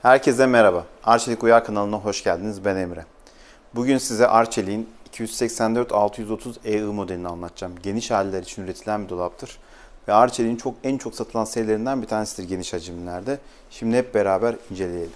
Herkese merhaba. Arçelik Uyar kanalına hoş geldiniz. Ben Emre. Bugün size Arçelik'in 284-630EI modelini anlatacağım. Geniş aileler için üretilen bir dolaptır. Ve Arçelik'in en çok satılan serilerinden bir tanesidir geniş hacimlerde. Şimdi hep beraber inceleyelim.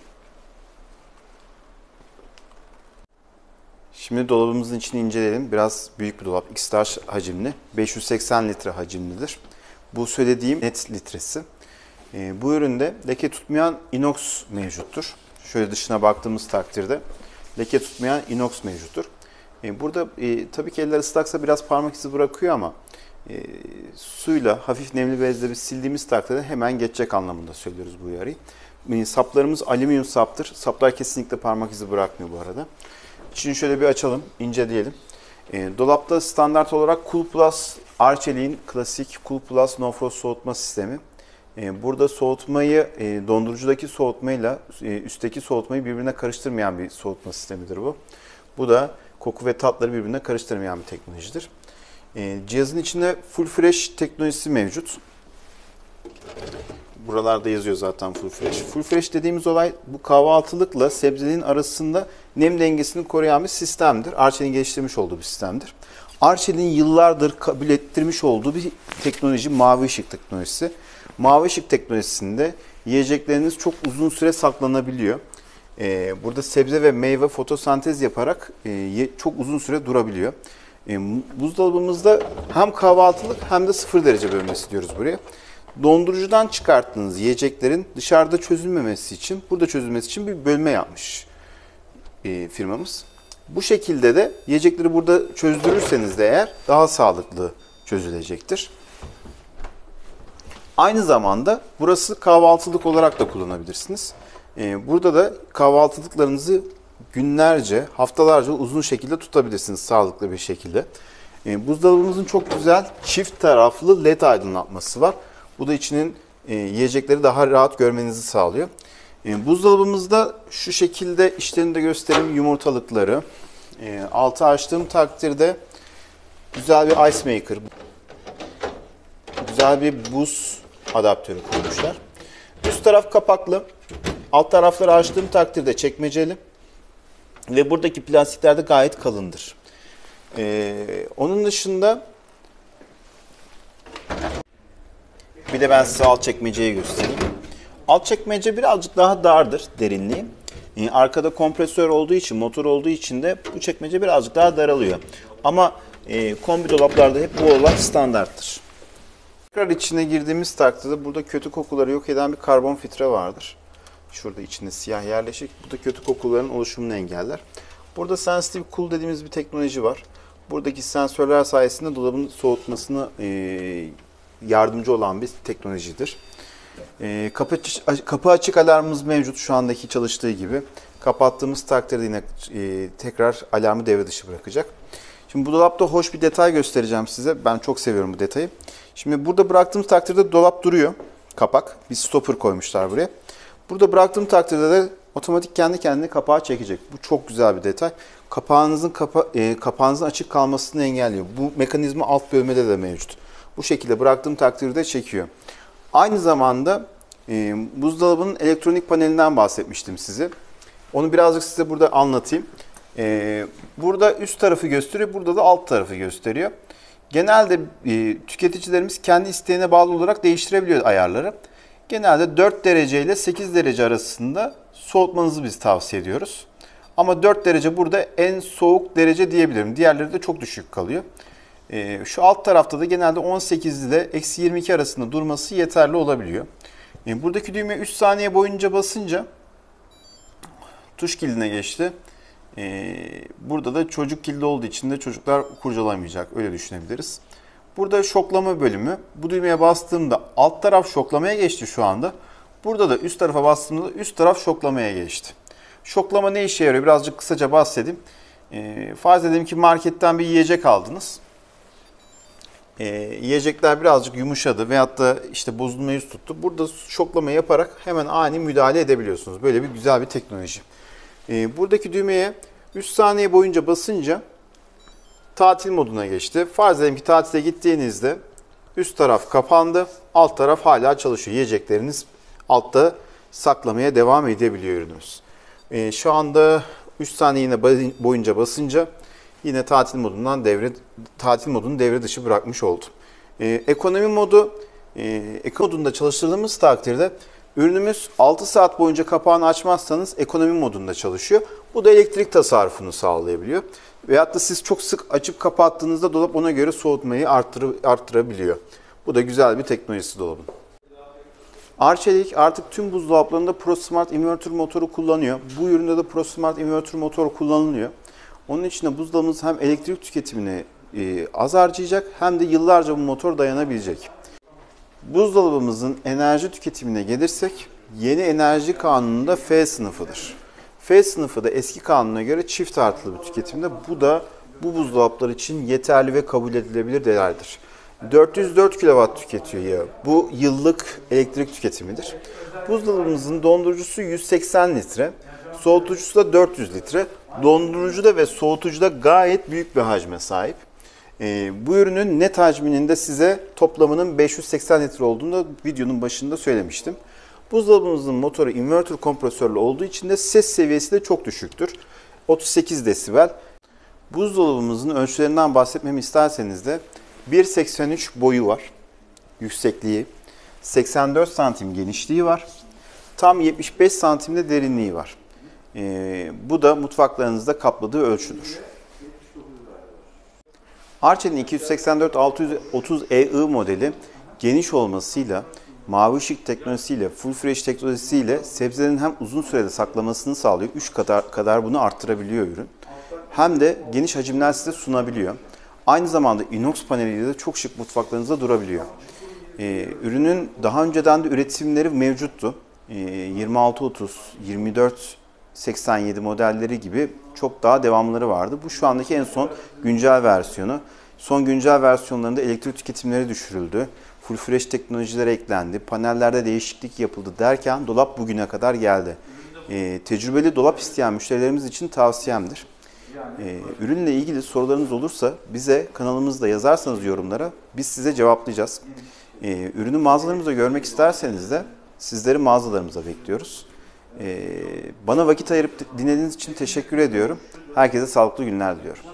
Şimdi dolabımızın içini inceleyelim. Biraz büyük bir dolap. X-Large hacimli. 580 litre hacimlidir. Bu söylediğim net litresi. Bu üründe leke tutmayan inox mevcuttur. Şöyle dışına baktığımız takdirde leke tutmayan inox mevcuttur. Burada tabii ki eller ıslaksa biraz parmak izi bırakıyor ama suyla hafif nemli bezle bir sildiğimiz takdirde hemen geçecek anlamında söylüyoruz bu uyarıyı. Saplarımız alüminyum saptır. Saplar kesinlikle parmak izi bırakmıyor bu arada. İçini şöyle bir açalım, inceleyelim. Dolapta standart olarak Cool Plus, Arçelik'in klasik Cool Plus No Frost soğutma sistemi. Burada soğutmayı, dondurucudaki soğutmayla üstteki soğutmayı birbirine karıştırmayan bir soğutma sistemidir bu. Bu da koku ve tatları birbirine karıştırmayan bir teknolojidir. Cihazın içinde Full Fresh teknolojisi mevcut. Buralarda yazıyor zaten Full Fresh. Full Fresh dediğimiz olay bu kahvaltılıkla sebzeliğin arasında nem dengesini koruyan bir sistemdir. Arçelik'in geliştirmiş olduğu bir sistemdir. Arçelik'in yıllardır kabul ettirmiş olduğu bir teknoloji mavi ışık teknolojisi. Mavi ışık teknolojisinde yiyecekleriniz çok uzun süre saklanabiliyor. Burada sebze ve meyve fotosentez yaparak çok uzun süre durabiliyor. Buzdolabımızda hem kahvaltılık hem de 0 derece bölmesi diyoruz buraya. Dondurucudan çıkarttığınız yiyeceklerin dışarıda çözülmemesi için, burada çözülmesi için bir bölme yapmış firmamız. Bu şekilde de yiyecekleri burada çözdürürseniz de eğer daha sağlıklı çözülecektir. Aynı zamanda burası kahvaltılık olarak da kullanabilirsiniz. Burada da kahvaltılıklarınızı günlerce, haftalarca uzun şekilde tutabilirsiniz sağlıklı bir şekilde. Buzdolabımızın çok güzel çift taraflı led aydınlatması var. Bu da içinin yiyecekleri daha rahat görmenizi sağlıyor. Buzdolabımızda şu şekilde işlerini de göstereyim yumurtalıkları. Altı açtığım takdirde güzel bir ice maker, güzel bir buz adaptörü koymuşlar. Üst taraf kapaklı, alt tarafları açtığım takdirde çekmeceli ve buradaki plastikler de gayet kalındır. Onun dışında bir de ben size alt çekmeceyi göstereyim. Alt çekmece birazcık daha dardır derinliği. Arkada kompresör olduğu için, motor olduğu için de bu çekmece birazcık daha daralıyor. Ama kombi dolaplarda hep bu olay standarttır. Tekrar içine girdiğimiz takdirde burada kötü kokuları yok eden bir karbon filtre vardır. Şurada içinde siyah yerleşik. Bu da kötü kokuların oluşumunu engeller. Burada Sensitive Cool dediğimiz bir teknoloji var. Buradaki sensörler sayesinde dolabın soğutmasına yardımcı olan bir teknolojidir. Kapı açık alarmımız mevcut şu andaki çalıştığı gibi. Kapattığımız takdirde yine tekrar alarmı devre dışı bırakacak. Şimdi bu dolapta hoş bir detay göstereceğim size. Ben çok seviyorum bu detayı. Şimdi burada bıraktığımız takdirde dolap duruyor. Kapak. Bir stopper koymuşlar buraya. Burada bıraktığım takdirde de otomatik kendi kendine kapağı çekecek. Bu çok güzel bir detay. Kapağınızın açık kalmasını engelliyor. Bu mekanizma alt bölmede de mevcut. Bu şekilde bıraktığım takdirde çekiyor. Aynı zamanda buzdolabının elektronik panelinden bahsetmiştim size. Onu birazcık size burada anlatayım. Burada üst tarafı gösteriyor, burada da alt tarafı gösteriyor. Genelde tüketicilerimiz kendi isteğine bağlı olarak değiştirebiliyor ayarları. Genelde 4 derece ile 8 derece arasında soğutmanızı biz tavsiye ediyoruz. Ama 4 derece burada en soğuk derece diyebilirim. Diğerleri de çok düşük kalıyor. Şu alt tarafta da genelde 18 ile -22 arasında durması yeterli olabiliyor. Buradaki düğme 3 saniye boyunca basınca tuş kilidine geçti. Burada da çocuk kilidi olduğu için de çocuklar kurcalamayacak. Öyle düşünebiliriz. Burada şoklama bölümü. Bu düğmeye bastığımda alt taraf şoklamaya geçti şu anda. Burada da üst tarafa bastığımda üst taraf şoklamaya geçti. Şoklama ne işe yarıyor? Birazcık kısaca bahsedeyim. Farz edelim ki marketten bir yiyecek aldınız. Yiyecekler birazcık yumuşadı veyahut da işte bozulma yüz tuttu. Burada şoklama yaparak hemen ani müdahale edebiliyorsunuz. Böyle bir güzel bir teknoloji. Buradaki düğmeye 3 saniye boyunca basınca tatil moduna geçti. Farz edelim ki tatile gittiğinizde üst taraf kapandı, alt taraf hala çalışıyor. Yiyecekleriniz altta saklamaya devam edebiliyor ürünümüz. Şu anda 3 saniye yine boyunca basınca yine tatil modunu devre dışı bırakmış oldu. Ekonomi modunda çalıştırdığımız takdirde ürünümüz 6 saat boyunca kapağını açmazsanız ekonomi modunda çalışıyor. Bu da elektrik tasarrufunu sağlayabiliyor. Veyahut da siz çok sık açıp kapattığınızda dolap ona göre soğutmayı arttırabiliyor. Bu da güzel bir teknolojisi dolabın. Arçelik artık tüm buzdolaplarında ProSmart inverter motoru kullanıyor. Bu üründe de ProSmart inverter motoru kullanılıyor. Onun için de buzdolabımız hem elektrik tüketimini az harcayacak hem de yıllarca bu motor dayanabilecek. Buzdolabımızın enerji tüketimine gelirsek yeni enerji kanununda F sınıfıdır. F sınıfı da eski kanuna göre çift artılı bir tüketimde. Bu da bu buzdolapları için yeterli ve kabul edilebilir değerdir. 404 kW tüketiyor yağı. Bu yıllık elektrik tüketimidir. Buzdolabımızın dondurucusu 180 litre, soğutucusu da 400 litre. Dondurucuda ve soğutucuda gayet büyük bir hacme sahip. Bu ürünün net hacminin de size toplamının 580 litre olduğunu da videonun başında söylemiştim. Buzdolabımızın motoru inverter kompresörlü olduğu için de ses seviyesi de çok düşüktür. 38 desibel. Buzdolabımızın ölçülerinden bahsetmemi isterseniz de 1.83 boyu var, yüksekliği, 84 santim genişliği var, tam 75 santimde derinliği var. Bu da mutfaklarınızda kapladığı ölçüdür. Arçelik'in 284-630EI modeli geniş olmasıyla, mavi ışık teknolojisiyle, full fresh teknolojisiyle sebzelerin hem uzun sürede saklamasını sağlıyor. 3 kadar bunu arttırabiliyor ürün. Hem de geniş hacimler size sunabiliyor. Aynı zamanda inox paneliyle de çok şık mutfaklarınızda durabiliyor. Ürünün daha önceden de üretimleri mevcuttu. 2630, 2487 modelleri gibi çok daha devamları vardı. Bu şu andaki en son güncel versiyonu. Son güncel versiyonlarında elektrik tüketimleri düşürüldü. Full fresh teknolojiler eklendi. Panellerde değişiklik yapıldı derken dolap bugüne kadar geldi. Tecrübeli dolap isteyen müşterilerimiz için tavsiyemdir. Ürünle ilgili sorularınız olursa bize kanalımızda yazarsanız yorumlara biz size cevaplayacağız. Ürünü mağazalarımızda görmek isterseniz de sizleri mağazalarımıza bekliyoruz. Bana vakit ayırıp dinlediğiniz için teşekkür ediyorum. Herkese sağlıklı günler diliyorum.